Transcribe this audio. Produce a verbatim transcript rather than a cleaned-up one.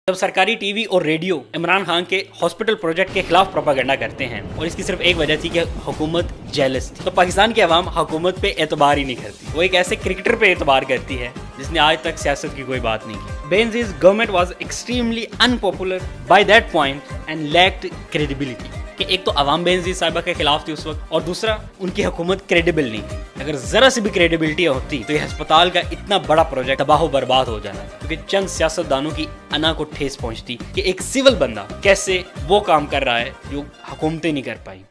जब सरकारी टीवी और रेडियो इमरान खान के हॉस्पिटल प्रोजेक्ट के खिलाफ प्रोपागेंडा करते हैं और इसकी सिर्फ एक वजह थी कि हुकूमत जेलस थी, तो पाकिस्तान की आवाम हुकूमत पे एतबार ही नहीं करती। वो एक ऐसे क्रिकेटर पे एतबार करती है जिसने आज तक सियासत की कोई बात नहीं की। Benazir's government was extremely unpopular by that point and lacked credibility. कि एक तो अवाम बेनजीर साहिबा के खिलाफ थी उस वक्त, और दूसरा उनकी हुकूमत क्रेडिबल नहीं थी। अगर जरा सी भी क्रेडिबिलिटी होती तो ये अस्पताल का इतना बड़ा प्रोजेक्ट तबाह बर्बाद हो जाना, क्योंकि चंद सियासतदानों की अना को ठेस पहुंचती कि एक सिविल बंदा कैसे वो काम कर रहा है जो हुकूमतें नहीं कर पाई।